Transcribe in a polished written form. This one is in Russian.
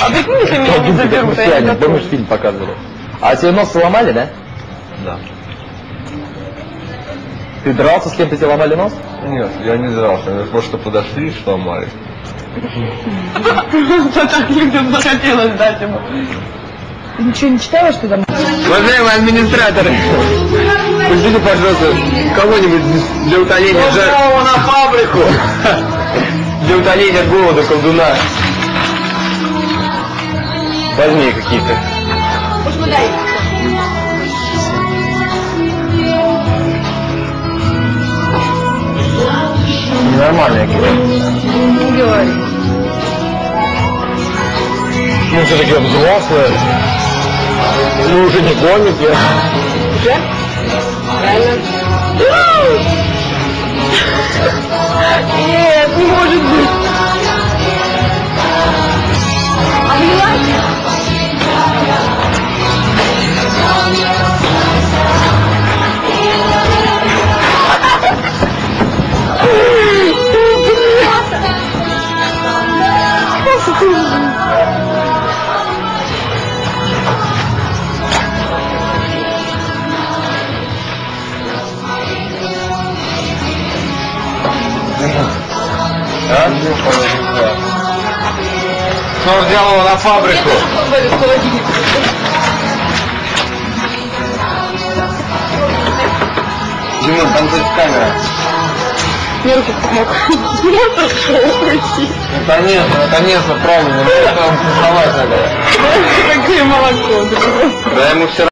А прикинь, если меня не заберут, а я не готова. Помнишь, фильм показывали? А тебе нос сломали, да? Да. Ты дрался с кем-то, тебе ломали нос? Нет, я не дрался, мне просто подошли и сломали. Вот так людям захотелось дать ему. Ты ничего не читала, что там? Уважаемые администраторы, пустите, пожалуйста, кого-нибудь для утоления Его на фабрику! для утоления голода колдуна. Возьми какие-то. Нормальные какие-то. Не говори. Мы все-таки взрослые. Мы уже не комики. Да? Реально? Нет, не может быть. А поняла? А? Кто взял его на фабрику? Димон, там здесь камера. Мне руку помог. Конечно, правильно. Там рисовать надо. Какое молоко. Да ему все